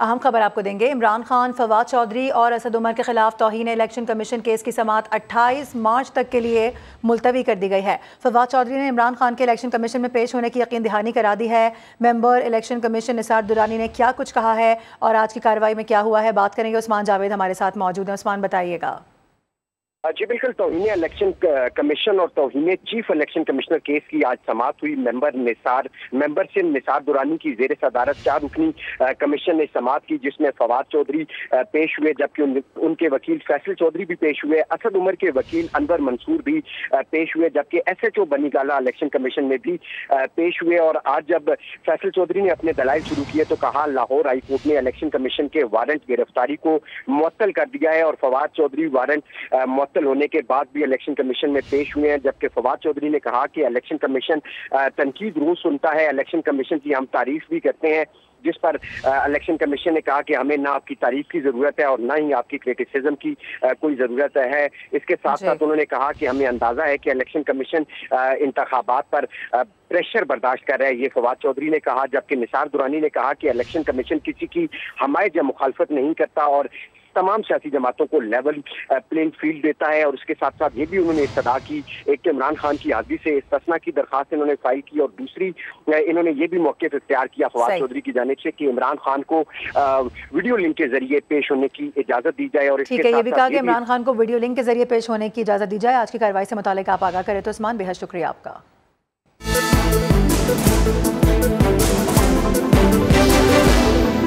अहम खबर आपको देंगे। इमरान खान, फवाद चौधरी और असद उमर के खिलाफ तौहीन इलेक्शन कमीशन केस की समाअत 28 मार्च तक के लिए मुलतवी कर दी गई है। फवाद चौधरी ने इमरान खान के इलेक्शन कमीशन में पेश होने की यकीन दहानी करा दी है। Member election commission Nisar Durrani ने क्या कुछ कहा है और आज की कार्रवाई में क्या हुआ है, बात करेंगे। उस्मान जावेद हमारे साथ मौजूद हैं। उस्मान, बताइएगा। जी बिल्कुल, तौहीन इलेक्शन कमीशन और तौहीन चीफ इलेक्शन कमिश्नर केस की आज समाअत हुई। मेंबर से निसार दुरानी की जेर सदारत 4 रुकनी कमीशन ने समाअत की, जिसमें फवाद चौधरी पेश हुए, जबकि उनके वकील फैसल चौधरी भी पेश हुए। असद उमर के वकील अनवर मंसूर भी पेश हुए, जबकि SHO बनीगाला इलेक्शन कमीशन में भी पेश हुए। और आज जब फैसल चौधरी ने अपने दलाइल शुरू किए तो कहा लाहौर हाई कोर्ट ने इलेक्शन कमीशन के वारंट गिरफ्तारी को मुअत्तल कर दिया है और फवाद चौधरी वारंट होने के बाद भी इलेक्शन कमीशन में पेश हुए हैं। जबकि फवाद चौधरी ने कहा कि इलेक्शन कमीशन तनकीद रोज सुनता है, इलेक्शन कमीशन की हम तारीफ भी करते हैं, जिस पर इलेक्शन कमीशन ने कहा कि हमें ना आपकी तारीफ की जरूरत है और ना ही आपकी क्रिटिसिज्म की कोई जरूरत है। इसके साथ साथ उन्होंने कहा कि हमें अंदाजा है कि इलेक्शन कमीशन इंतखाबात पर प्रेशर बर्दाश्त कर रहा है, ये फवाद चौधरी ने कहा। जबकि निसार दुरानी ने कहा कि इलेक्शन कमीशन किसी की हमायत या मुखालफत नहीं करता और तमाम सियासी जमातों को लेवल प्लेइंग फील्ड देता है। और उसके साथ साथ ये भी उन्होंने इस्तदा की, एक तो इमरान खान की हाजिरी से इस्तिस्ना की दरखास्त इन्होंने फाइल की और दूसरी इन्होंने ये भी मौक़िफ़ इख्तियार किया फवाद चौधरी की जानिब से कि इमरान खान को वीडियो लिंक के जरिए पेश होने की इजाजत दी जाए। और इसके साथ ये भी कहा कि इमरान खान को वीडियो लिंक के जरिए पेश होने की इजाजत दी जाए। आज की कार्रवाई से मुतालिक आप आगाह करें तो उस्मान, बेहद शुक्रिया आपका।